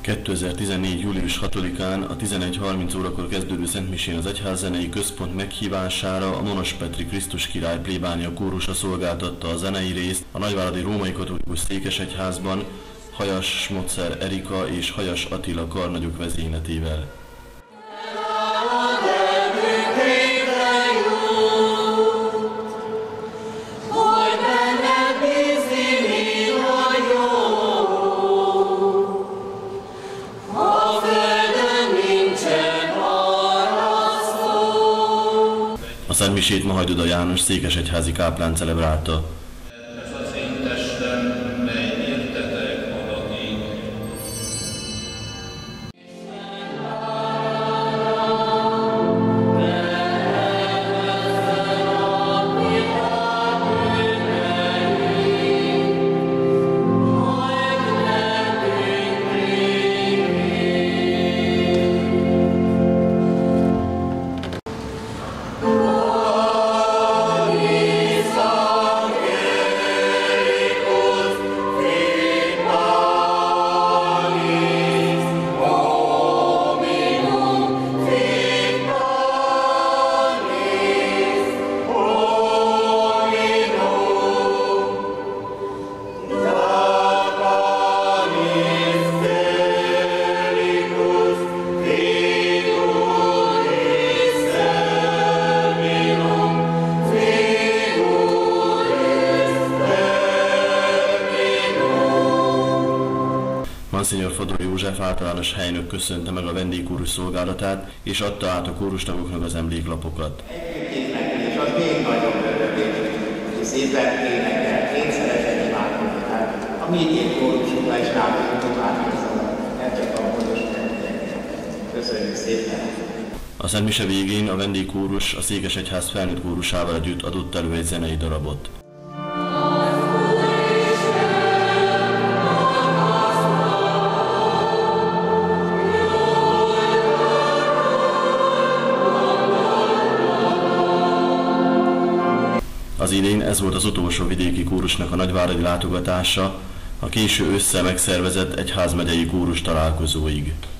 2014. július 6-án a 11:30 órakor kezdődő szentmisén az Egyházzenei Központ meghívására a Monospetri Krisztus Király plébánia kórusa szolgáltatta a zenei részt a Nagyváradi Római Katolikus Székesegyházban Hajas Schmotzer Erika és Hajas Attila karnagyok vezényletével. A szentmisét Mahajdoda János székesegyházi káplán celebrálta. Ez az én testem, mely értetek adatik. Monsignor Fodor József általános helynök köszönte meg a vendégkórus szolgálatát, és adta át a kórustagoknak az emléklapokat. És az még nagyobb örömés, hogy szépen énekel, én szeretem imádkozni, a mi két kórusunkra is rábízunk imádkozni, nem csak a módos mindenkinek. Köszönjük szépen! A szentmise végén a vendégkórus a Székesegyház felnőtt kórusával együtt adott elő egy zenei darabot. Az idén ez volt az utolsó vidéki kórusnak a nagyváradi látogatása a késő ősszel megszervezett egyházmegyei kórus találkozóig.